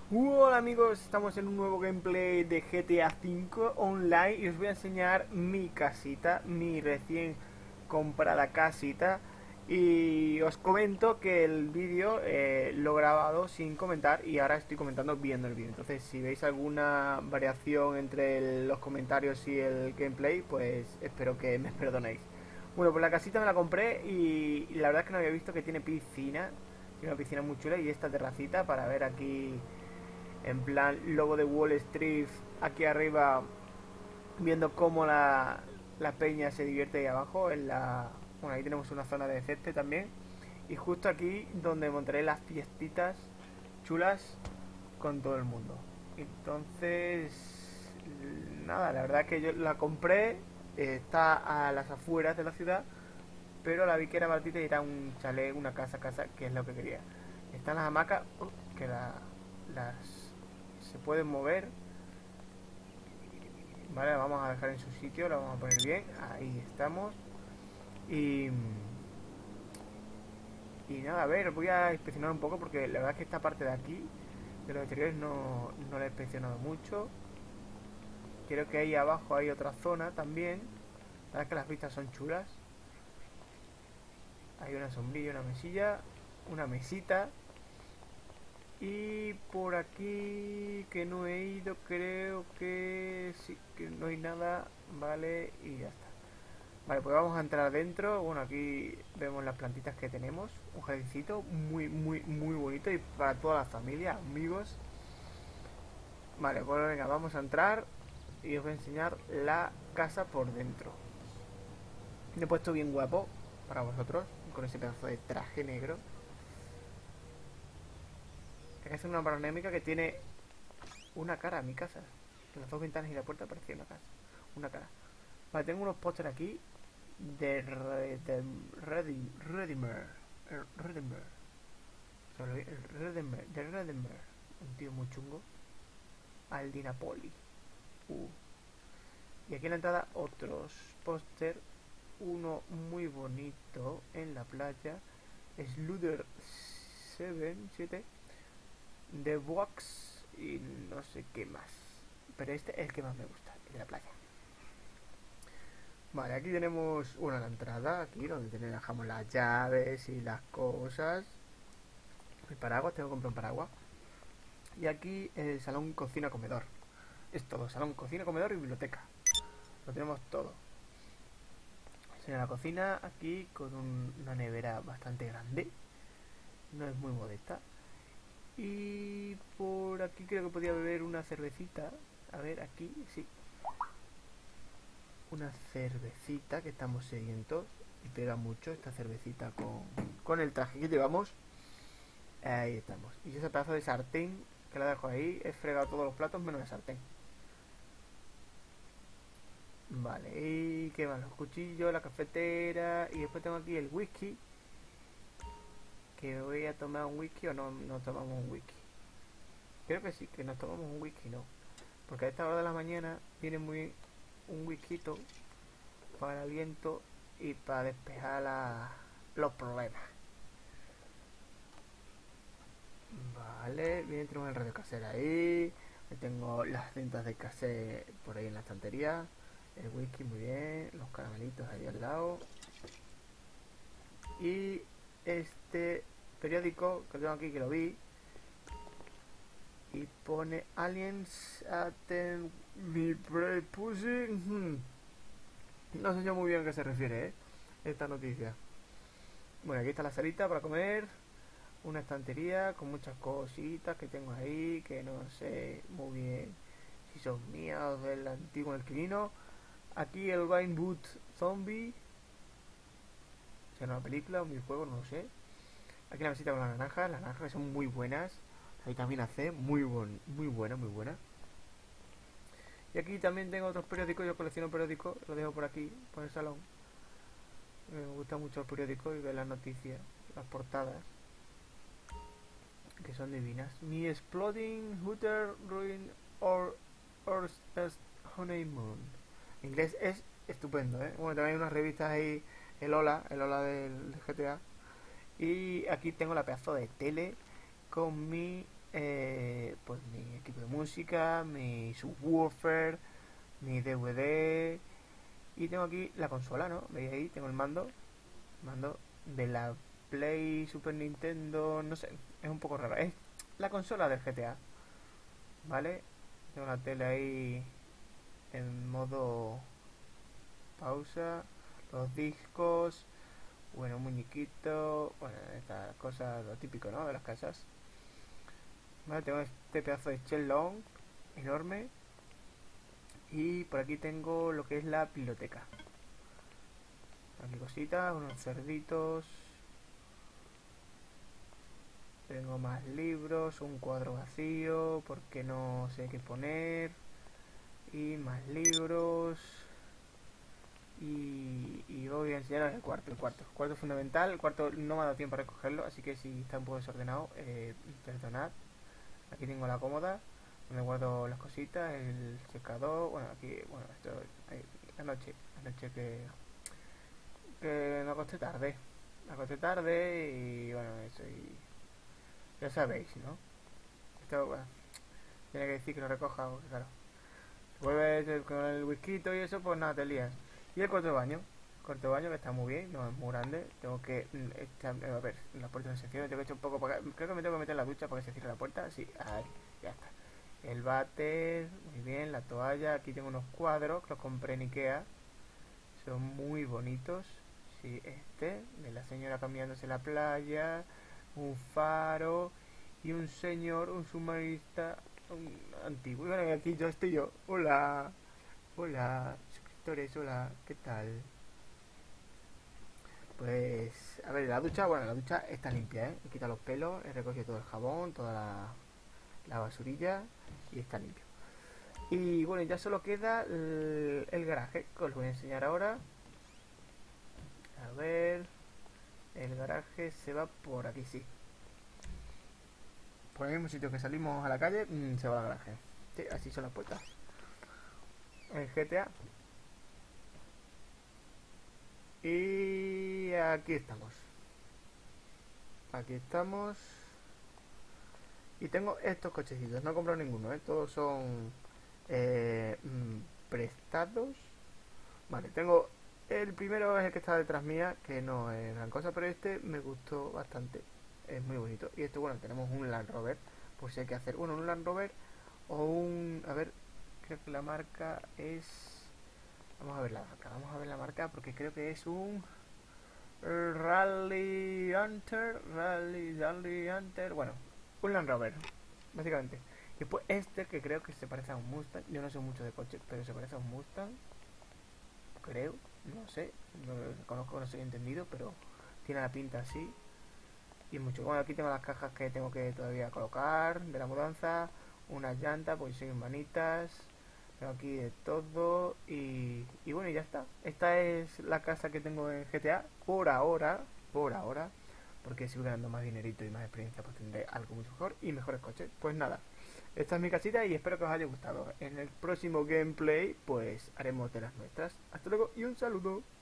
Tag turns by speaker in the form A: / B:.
A: Hola amigos, estamos en un nuevo gameplay de GTA V Online y os voy a enseñar mi casita, mi recién comprada casita. Y os comento que el vídeo lo he grabado sin comentar y ahora estoy comentando viendo el vídeo. Entonces si veis alguna variación entre los comentarios y el gameplay, pues espero que me perdonéis. Bueno, pues la casita me la compré y la verdad es que no había visto que tiene piscina. Tiene una piscina muy chula y esta terracita para ver aquí en plan logo de Wall Street aquí arriba, viendo cómo la peña se divierte ahí abajo en la... Bueno, ahí tenemos una zona de césped también, y justo aquí donde montaré las fiestitas chulas con todo el mundo. Entonces nada, la verdad que yo la compré, está a las afueras de la ciudad, pero la vi que era baratita y era un chalet, una casa, que es lo que quería. Están las hamacas, que las se pueden mover. Vale, la vamos a dejar en su sitio, la vamos a poner bien. Ahí estamos. Y, y nada, a ver, voy a inspeccionar un poco porque la verdad es que esta parte de aquí, de los exteriores, no la he inspeccionado mucho. Creo que ahí abajo hay otra zona también. La verdad es que las vistas son chulas. Hay una sombrilla, una mesilla, una mesita. Y por aquí que no he ido, creo que sí, que no hay nada. Vale, y ya está. Vale, pues vamos a entrar dentro. Bueno, aquí vemos las plantitas que tenemos. Un jardincito muy bonito y para toda la familia, amigos. Vale, pues venga, vamos a entrar y os voy a enseñar la casa por dentro. Me he puesto bien guapo para vosotros con ese pedazo de traje negro. Es una panorámica que tiene una cara a mi casa. En las dos ventanas y la puerta aparecía una casa. Una cara. Vale, tengo unos pósteres aquí de Redimer. Redimer. De Redimer. Un tío muy chungo. Aldi Napoli. Uh. Y aquí en la entrada otros póster. Uno muy bonito en la playa. Sluder 7 The Box y no sé qué más. Pero este es el que más me gusta, el de la playa. Vale, aquí tenemos una la entrada, aquí donde dejamos las llaves y las cosas. El paraguas, tengo que comprar un paraguas. Y aquí el salón, cocina, comedor. Es todo, salón, cocina, comedor y biblioteca. Lo tenemos todo. En la cocina aquí con una nevera bastante grande. No es muy modesta. Y por aquí creo que podía beber una cervecita. A ver, aquí, sí. Una cervecita, que estamos sedientos. Y pega mucho esta cervecita con el traje que llevamos. Ahí estamos. Y ese pedazo de sartén que la dejo ahí. He fregado todos los platos menos el sartén. Vale, y qué más, los cuchillos, la cafetera. Y después tengo aquí el whisky. Que voy a tomar un whisky o no tomamos un whisky. Creo que sí, que nos tomamos un whisky, no. Porque a esta hora de la mañana viene muy bien un whisky para el aliento y para despejar los problemas. Vale, bien, tenemos el radio casero ahí. Tengo las cintas de cassette por ahí en la estantería. El whisky, muy bien. Los caramelitos ahí al lado. Y este periódico que tengo aquí, que lo vi. Y pone Aliens Atten Me Pussy. No sé yo muy bien a qué se refiere, esta noticia. Bueno, aquí está la salita para comer. Una estantería con muchas cositas que tengo ahí, que no sé muy bien si son mías o del antiguo inquilino. Aquí el Wine Boot Zombie. ¿Será una película, un videojuego? No lo sé. Aquí la mesita con las naranjas que son muy buenas. La vitamina C, muy buena. Y aquí también tengo otros periódicos, yo colecciono periódicos, los dejo por aquí, por el salón. Me gusta mucho el periódico y ver las noticias, las portadas, que son divinas. Mi Exploding Hooter Ruin or Earth's Honeymoon. En inglés es estupendo, ¿eh? Bueno, también hay unas revistas ahí, el Hola del GTA. Y aquí tengo la pedazo de tele con mi pues mi equipo de música, mi subwoofer, mi DVD y tengo aquí la consola, ¿no? ¿Veis ahí? Tengo el mando de la Play Super Nintendo, no sé, es un poco raro. Es la consola del GTA, ¿vale? Tengo la tele ahí en modo pausa, los discos, bueno, un muñequito, bueno, estas cosas, lo típico, ¿no? De las casas. Vale, tengo este pedazo de Shenlong enorme y por aquí tengo lo que es la biblioteca. Aquí cositas, unos cerditos. Tengo más libros, un cuadro vacío porque no sé qué poner. Y más libros. Y voy a enseñaros el cuarto. El cuarto es fundamental. El cuarto no me ha dado tiempo a recogerlo, así que si está un poco desordenado, perdonad. Aquí tengo la cómoda donde guardo las cositas, el secador. Bueno, aquí, bueno, esto ahí, anoche que me acosté tarde. Me acosté tarde y bueno, eso. Y ya sabéis, ¿no? Esto, bueno, tiene que decir que lo recoja, porque claro. Vuelves con el whisky y eso, pues nada, te lías. Y el cuarto de baño. El cuarto de baño que está muy bien, no es muy grande. Tengo que echar, a ver, la puerta no se cierra. Tengo que echar un poco para acá. Creo que me tengo que meter en la ducha para que se cierre la puerta. Sí, ahí, ya está. El váter, muy bien, la toalla. Aquí tengo unos cuadros que los compré en Ikea. Son muy bonitos. Sí, este, de la señora cambiándose la playa. Un faro. Y un señor, un submarinista antiguo. Y bueno, aquí yo estoy yo. Hola. Hola, suscriptores, hola, ¿qué tal? Pues, a ver, la ducha, bueno, la ducha está limpia, ¿eh? He quitado los pelos, he recogido todo el jabón, toda la basurilla y está limpio. Y bueno, ya solo queda el garaje, que os voy a enseñar ahora. A ver, el garaje se va por aquí, sí. Por el mismo sitio que salimos a la calle, se va al garaje. Sí, así son las puertas. El GTA. Y aquí estamos. Aquí estamos. Y tengo estos cochecitos. No he comprado ninguno, ¿eh? Todos son prestados. Vale, tengo... El primero es el que está detrás mía, que no es gran cosa, pero este me gustó bastante. Es muy bonito. Y esto, bueno, tenemos un Land Rover. Por si hay que hacer, bueno, un Land Rover o un... A ver, creo que la marca es... Vamos a ver la marca porque creo que es un... Rally Hunter, bueno, un Land Rover, básicamente. Y después este que creo que se parece a un Mustang, yo no sé mucho de coches, pero se parece a un Mustang, creo, no sé, no lo conozco, no soy entendido, pero tiene la pinta así. Y mucho. Bueno, aquí tengo las cajas que tengo que todavía colocar de la mudanza, unas llantas, pues siguen vanitas. Tengo aquí de todo y bueno, y ya está. Esta es la casa que tengo en GTA por ahora, porque si voy ganando más dinerito y más experiencia, pues tendré algo mucho mejor y mejores coches. Pues nada, esta es mi casita y espero que os haya gustado. En el próximo gameplay, pues haremos de las nuestras. Hasta luego y un saludo.